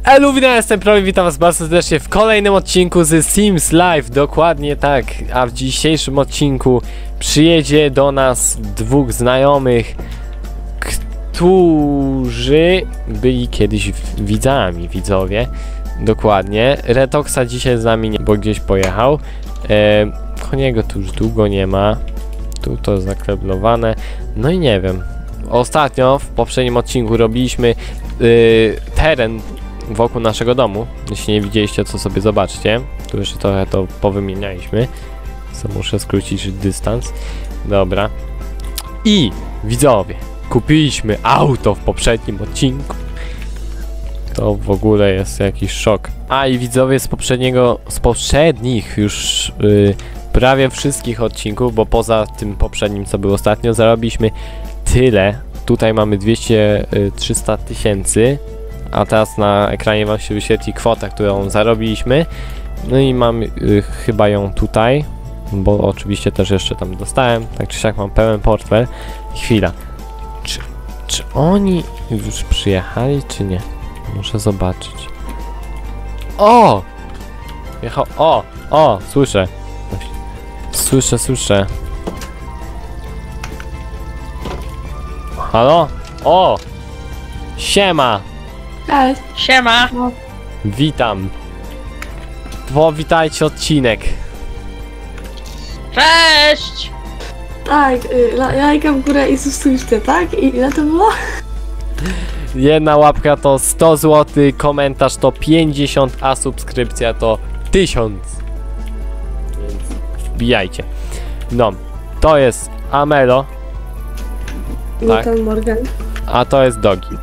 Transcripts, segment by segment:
Elu, jestem Prowi, witam was bardzo serdecznie w kolejnym odcinku z Sims Live, dokładnie tak, a w dzisiejszym odcinku przyjedzie do nas dwóch znajomych, którzy byli kiedyś widzami, widzowie, dokładnie. Retoxa dzisiaj z nami nie, bo gdzieś pojechał, Koniego tu już długo nie ma, tu to zakreblowane, no i nie wiem. Ostatnio w poprzednim odcinku robiliśmy teren wokół naszego domu. Jeśli nie widzieliście, to sobie zobaczcie. Tu jeszcze trochę to powymienialiśmy. Co muszę skrócić dystans. Dobra. I widzowie, kupiliśmy auto w poprzednim odcinku. To w ogóle jest jakiś szok. A i widzowie z poprzednich już prawie wszystkich odcinków, bo poza tym poprzednim, co było ostatnio, zarobiliśmy tyle. Tutaj mamy 300 tysięcy, a teraz na ekranie wam się wyświetli kwota, którą zarobiliśmy. No i mam chyba ją tutaj, bo oczywiście też jeszcze tam dostałem. Tak czy siak mam pełen portfel. Chwila. Czy oni już przyjechali, czy nie? Muszę zobaczyć. O! Jechał. O! Słyszę. Słyszę. Halo? O! Siema! Cześć. Siema! No. Witam. Powitajcie odcinek. Cześć! Tak, lajka w górę i subskrypcję, tak? I ile to było? Jedna łapka to 100 zł, komentarz to 50, a subskrypcja to 1000. Więc wbijajcie. No, to jest Amelo, tak. Ten Morgan. A to jest Dogi.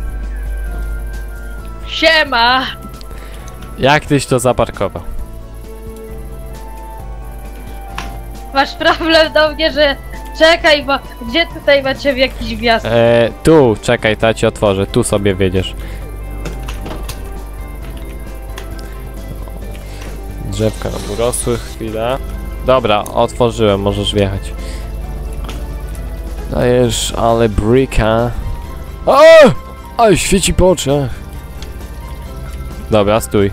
Siema! Jak tyś to zaparkował? Masz problem do mnie, że... Czekaj, bo gdzie tutaj macie jakiś wjazd? Tu, czekaj, to ja ci otworzę, tu sobie wiedziesz. Drzewka nam urosły, chwila. Dobra, otworzyłem, możesz wjechać. Dajesz, ale bryka. O! Oj, świeci po oczach. Dobra, stój.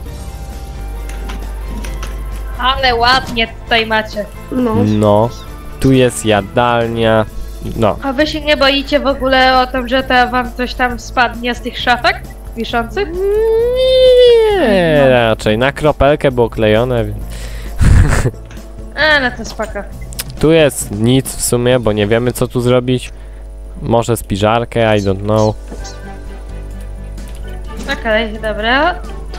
Ale ładnie tutaj macie. No, tu jest jadalnia. No. A wy się nie boicie w ogóle o tym, że to wam coś tam spadnie z tych szafek wiszących? Nie, raczej na kropelkę było klejone, więc... No to spoko. Tu jest nic w sumie, bo nie wiemy co tu zrobić. Może spiżarkę, I don't know. Okej, dobra.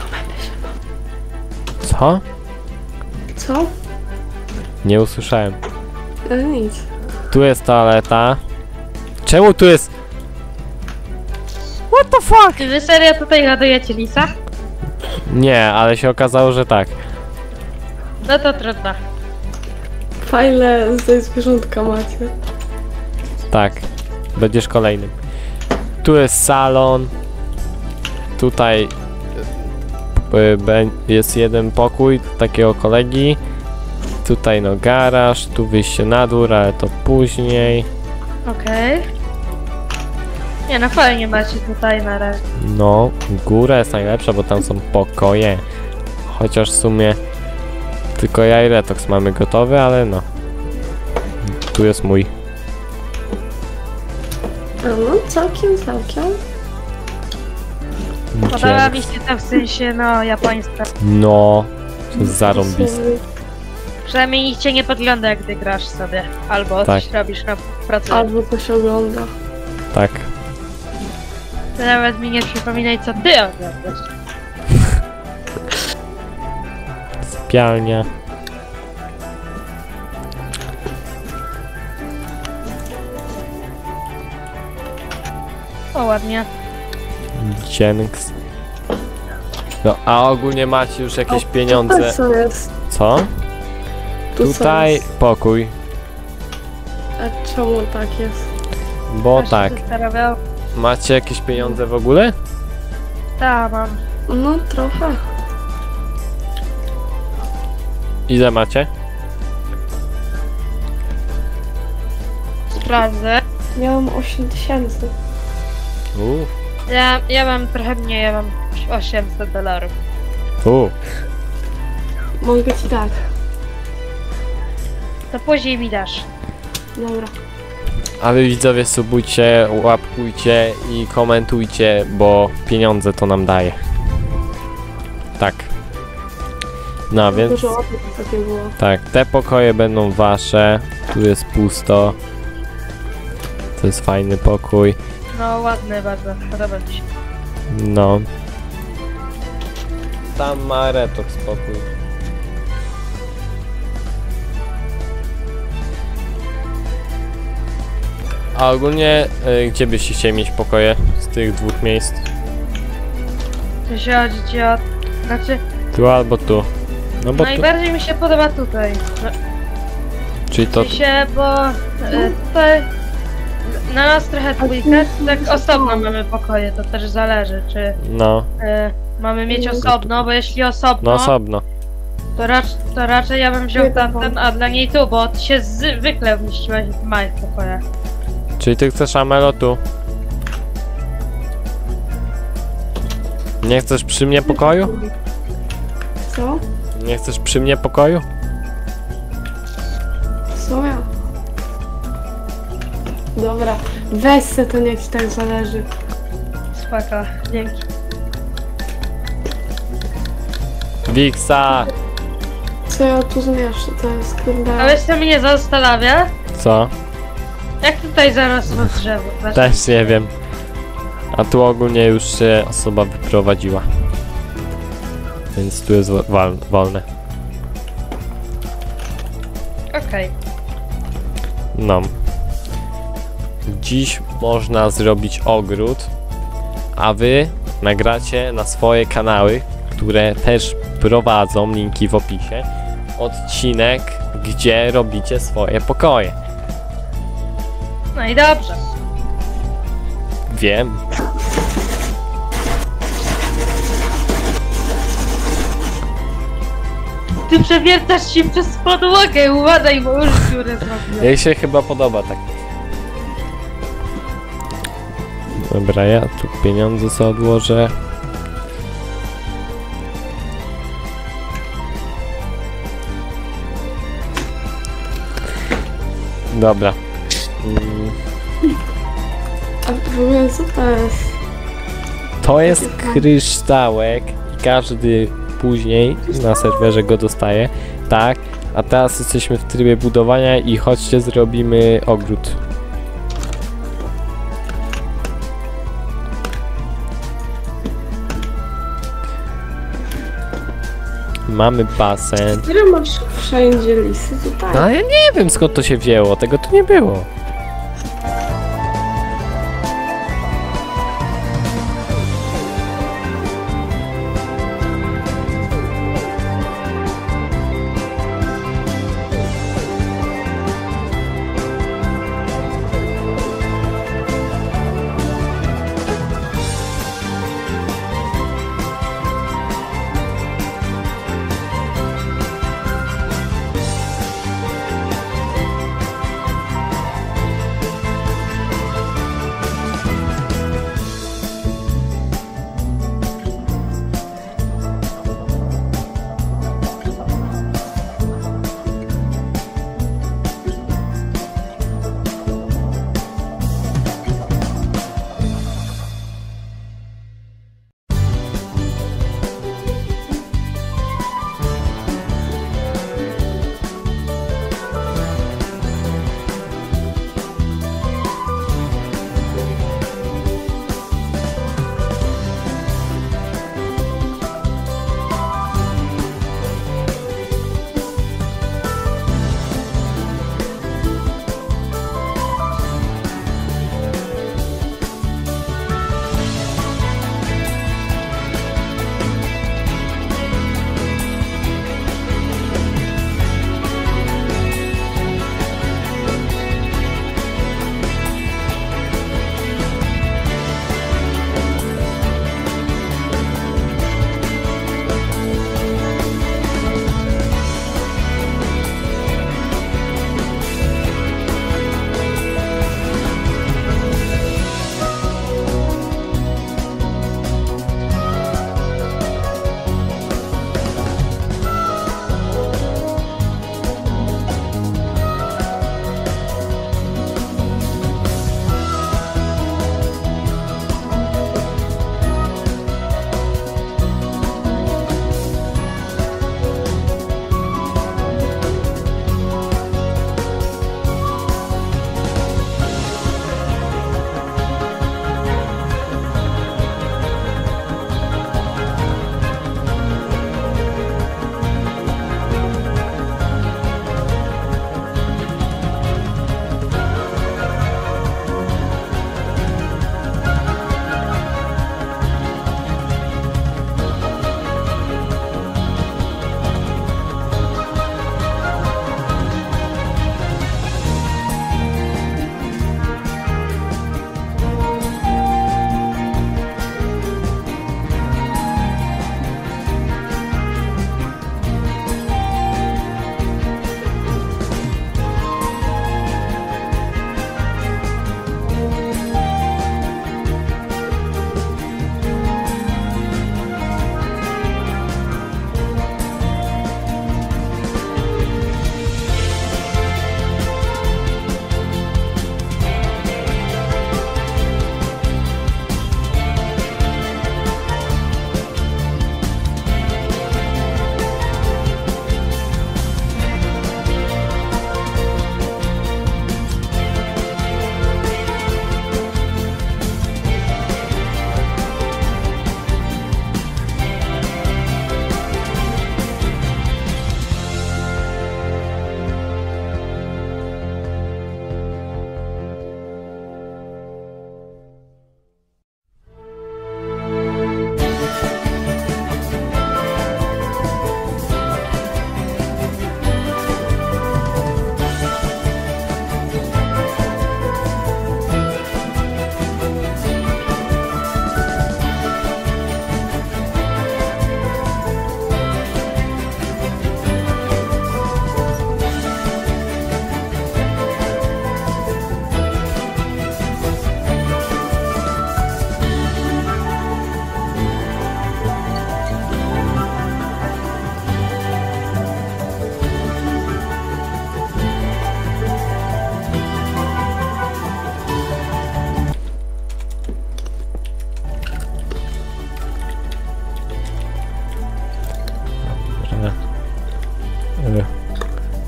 Co? Co? Nie usłyszałem. Nic. Tu jest toaleta. Czemu tu jest... What the fuck? Czy wy serio tutaj ładujecie lisa? Nie, ale się okazało, że tak. No to trudno. Fajne tutaj zwierzątka macie. Tak. Będziesz kolejnym. Tu jest salon. Tutaj jest jeden pokój takiego kolegi. Tutaj no garaż, tu wyjście na dór, ale to później. Okej. Nie no, fajnie macie tutaj na razie. No, góra jest najlepsza, bo tam są pokoje. Chociaż w sumie tylko ja i Retox mamy gotowy, ale no. Tu jest mój. No, całkiem. Podoba mi się to w sensie, no, japońska. No, to jest zarąbiste. Przynajmniej nikt cię nie podgląda, gdy grasz sobie. Albo Tak. coś robisz na pracy. Albo to się ogląda. Tak. Ty nawet mi nie przypominaj, co ty oglądasz. Sypialnia. O, ładnie. Dzięks. No, a ogólnie macie już jakieś pieniądze. Tutaj co jest? Co? Tu co Tutaj jest? pokój. A czemu tak jest? Bo Masz tak. się zastanawiał? Macie jakieś pieniądze w ogóle? Tak, mam. No, trochę. Ile macie? Sprawdzę. Miałam 8000. Ja mam trochę mniej, ja mam $800. Mogę ci dać. To później mi dasz. Dobra. A wy widzowie subujcie, łapkujcie i komentujcie, bo pieniądze to nam daje. Tak. No więc... Dużo łapek takie było. Tak, te pokoje będą wasze. Tu jest pusto. To jest fajny pokój. No ładny bardzo, podoba mi się. No. Tam ma Retox spokój. A ogólnie, gdzie byście chcieli mieć pokoje z tych dwóch miejsc? To się chodzi o... Znaczy, Tu albo tu. No bo tu. najbardziej mi się podoba tutaj. No, Czyli to. bo tutaj na nas trochę dwójkę, tak osobno mamy pokoje, to też zależy, czy No, mamy mieć osobno, bo jeśli osobno, no osobno. to raczej ja bym wziął tamten, a dla niej tu, bo ty się zwykle wmieściłeś w małych pokojach. Czyli ty chcesz Amelo tu? Nie chcesz przy mnie pokoju? Co? Nie chcesz przy mnie pokoju? Co ja? Dobra. Weź se to, niech ci tak zależy. Spoko, dzięki. Wiksa! Co ja tu zmieszczę? To jest kurde... A wiesz co mnie zastanawia? Co? Jak tutaj zarosło drzewo? Znaczy, Też nie wiem. A tu ogólnie już się osoba wyprowadziła. Więc tu jest wolne. okej. No. Dziś można zrobić ogród, a wy nagracie na swoje kanały, które też prowadzą, linki w opisie, odcinek, gdzie robicie swoje pokoje. No i dobrze. Wiem. Ty przewiertasz się przez podłogę, uważaj, bo już dziurę zrobiłem. Jej się chyba podoba tak. Dobra, ja tu pieniądze sobie odłożę. Dobra. A w ogóle co to jest? To jest kryształek i każdy później na serwerze go dostaje. Tak, a teraz jesteśmy w trybie budowania i chodźcie zrobimy ogród. Mamy basen. Które masz wszędzie lisy tutaj? No ale ja nie wiem skąd to się wzięło, tego tu nie było.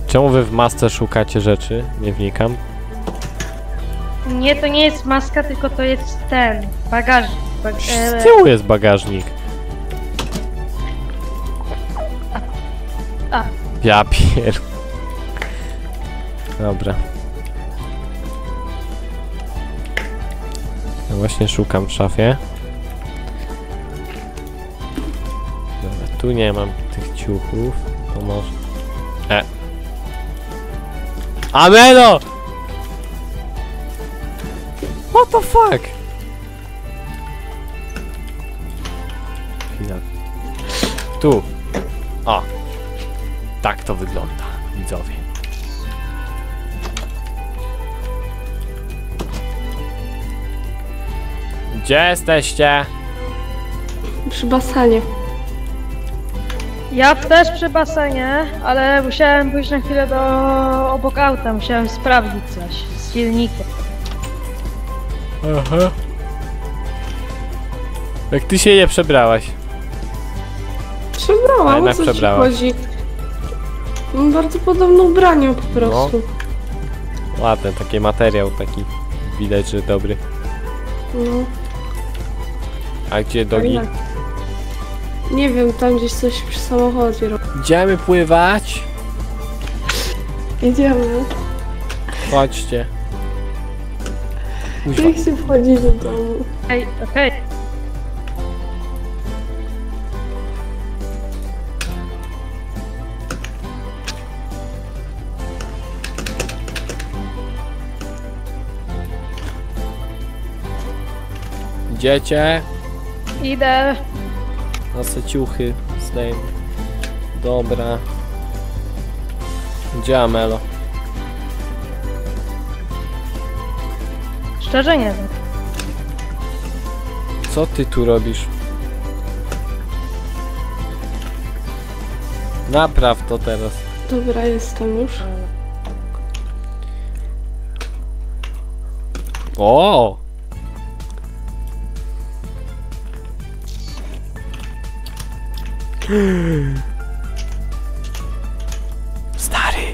Czemu wy w masce szukacie rzeczy? Nie wnikam. Nie, to nie jest maska, tylko to jest ten, bagażnik. Z tyłu jest bagażnik. A. Ja pier... Dobra. Ja właśnie szukam w szafie. Dobra, tu nie mam tych ciuchów. To może... Ameno! What the fuck? Chwila. Tu. O. Tak to wygląda, widzowie. Gdzie jesteście? Przy basenie. Ja też przy basenie, ale musiałem pójść na chwilę obok auta, musiałem sprawdzić coś z silnikiem. Aha. Jak ty się nie przebrałaś? Przebrałam, jednak o co ci przebrałaś. chodzi? Mam bardzo podobne ubranie po prostu. Ładny, taki materiał, taki widać, że dobry. No. A gdzie dogi? Tak. Nie wiem, tam gdzieś coś przy samochodzie robi. Idziemy pływać? Idziemy. Chodźcie. Kuźwa. Nie chcę wchodzić do domu. Okej. Idziecie? Idę. Na se ciuchy zdejmę. Dobra. Gdzie Amelo? Szczerze nie wiem. Co ty tu robisz? Napraw to teraz. Dobra, jestem już. O! Stary!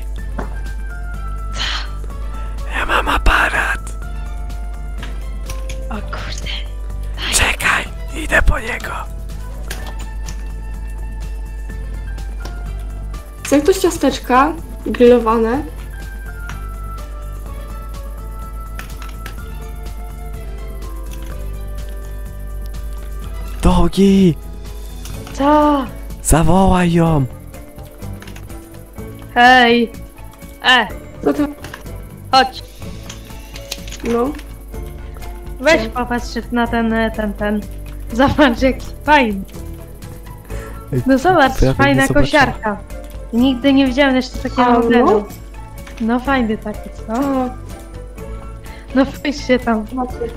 Ja mam aparat! O kurde. Czekaj! Idę po niego! Chce ktoś ciasteczka grillowane? Dogi! Co? Zawołaj ją! Hej! Co tam? Chodź. No. Weź popatrz na ten. Zobacz jaki fajny. No zobacz, prawie fajna nie zobaczyłem. kosiarka. Nigdy nie widziałem jeszcze takiego A, no? modelu. No fajny taki, co? A, No wpisz się tam. patrzę.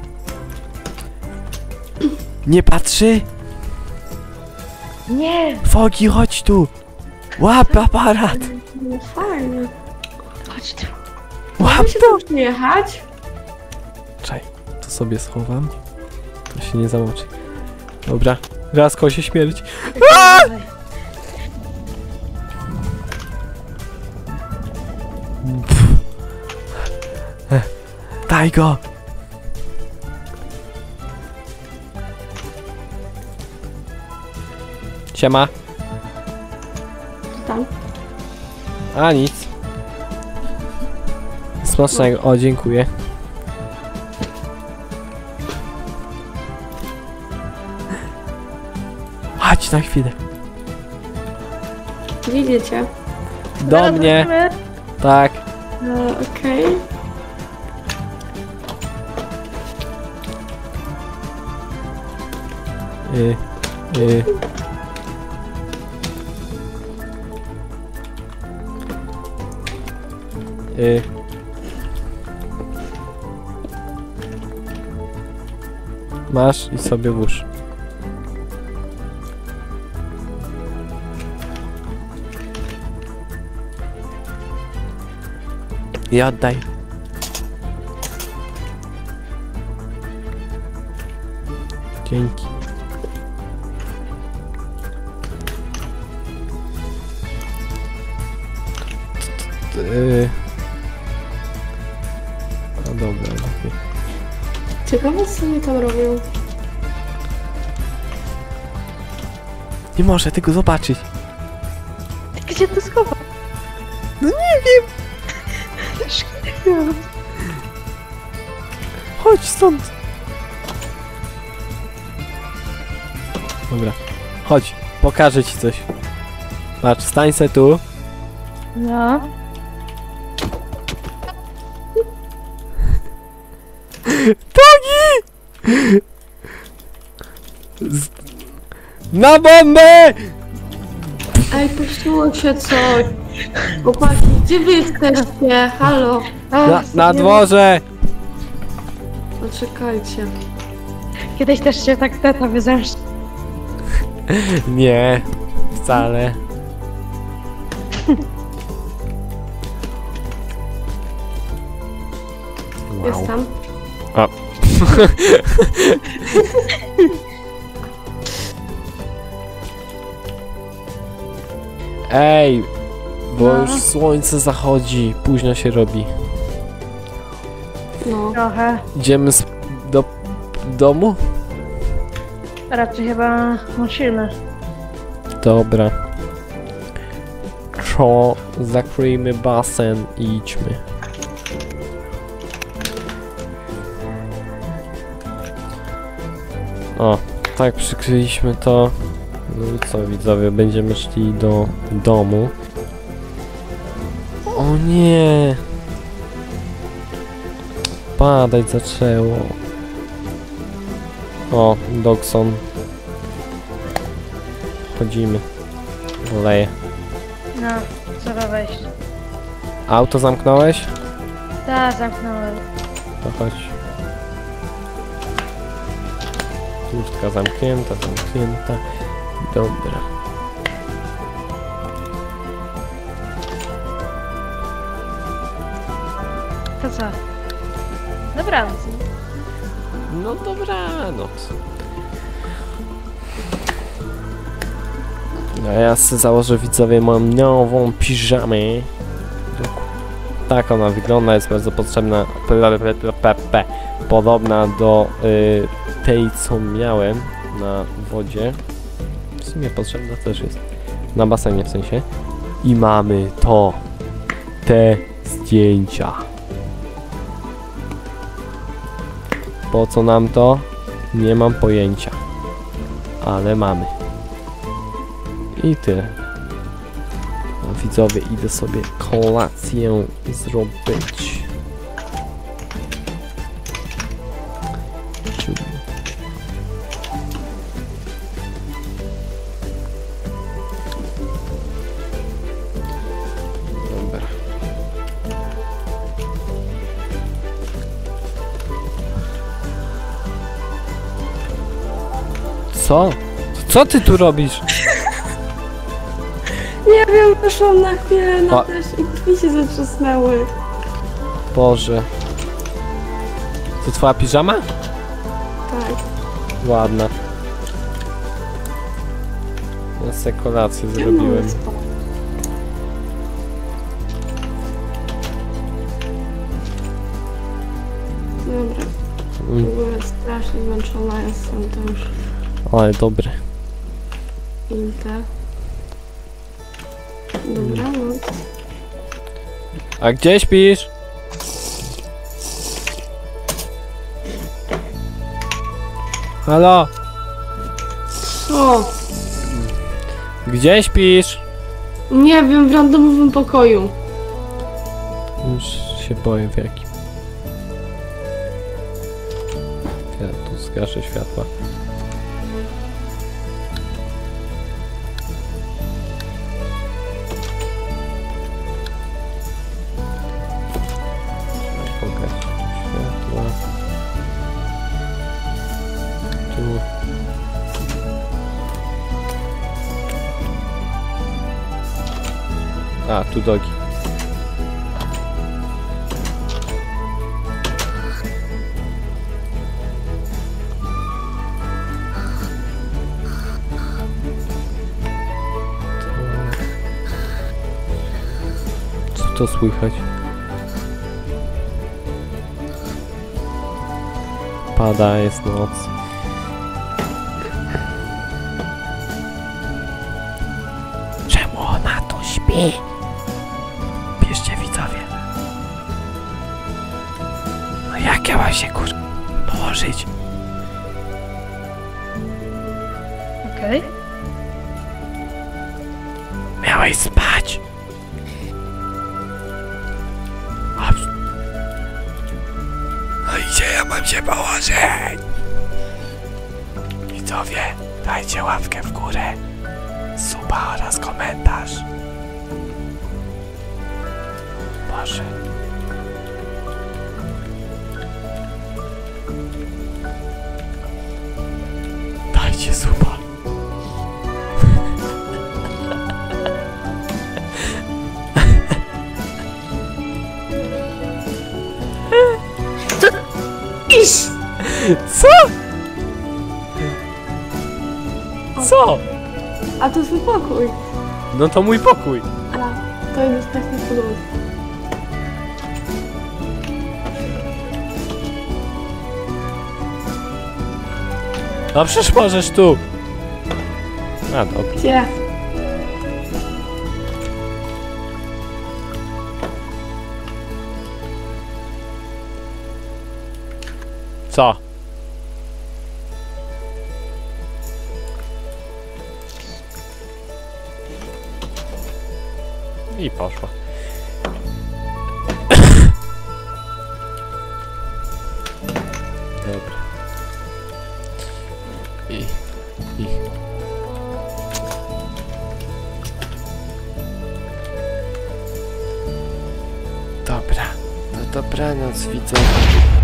Nie patrzy? Nie! Fogi, chodź tu! Łap aparat! No fajnie. Chodź tu. Łap Mogę się to! tam jechać? Czekaj, to sobie schowam. To się nie zamoczy. Dobra, raz kosie śmierć. Daj go! Siema. Tam. A nic. Smacznego. O, dziękuję. Chodź na chwilę. Gdzie idziecie? Do Zaraz mnie. wrócimy. Tak. Okej. Y, y. Y. Masz i sobie włóż. I oddaj. Dzięki. No dobra. Ciekawe, co oni tam robią. Nie może tego zobaczyć. Gdzie to schowa? No nie wiem. Chodź stąd. Dobra. Chodź, pokażę ci coś. Patrz, stań se tu. No. Togi! Na bombę! Ej, popsuło się coś. Chłopaki, gdzie wy jesteście? Halo? Na dworze! Poczekajcie. Kiedyś też się tak tata wyzemszczy. Nie, wcale. Jestem. A. Ej, bo No. już słońce zachodzi, późno się robi. No. Trochę. Idziemy do domu? Raczej chyba musimy. Dobra. Co? Zakryjmy basen i idźmy. O, tak przykryliśmy to. No i co widzowie, będziemy szli do domu. O nie! Padać zaczęło. O, Dogson. Chodzimy. Leję. No, trzeba wejść. Auto zamknąłeś? Tak, zamknąłem. To chodź. Kurtka zamknięta, zamknięta. Dobra. To co? Dobranoc. No dobranoc. No ja sobie założę widzowie moją nową piżamę. Tak ona wygląda, jest bardzo potrzebna. Podobna do tej co miałem na wodzie. W sumie potrzebna też jest. Na basenie w sensie. I mamy to. Te zdjęcia. Po co nam to? Nie mam pojęcia. Ale mamy. I tyle. No, widzowie, idę sobie kolację zrobić. Dobra. Co? Co ty tu robisz? Nie wiem, wyszłam na chwilę na A- deszcz i drzwi się zatrzasnęły. Boże. To twoja piżama? Tak. Ładna. Ja sobie kolację Ja zrobiłem. mogę spać. Dobra. W ogóle strasznie zmęczona jestem, to już Ale dobre. inter. Dobra, no. A gdzie śpisz? Halo? O! Gdzie śpisz? Nie wiem, w randomowym pokoju. Już się boję w jakim. Ja tu zgaszę światła. Pogasić światła. Tu. A, tu dogi. Co to słychać? Pada, jest noc. Czemu ona tu śpi? Piszcie widzowie. No jak ja mam się położyć? Okej. Miałeś spać. No i gdzie ja mam się położyć? Widzowie, dajcie łapkę w górę, suba oraz komentarz. Boże. Dajcie suba. Iść! Co? Co? A to twój pokój. No to mój pokój. A, to idę spać na podłodze. No przecież możesz tu. A dobra. Gdzie? Co? I poszło. Dobra. I. Dobra. No dobranoc, widzowie.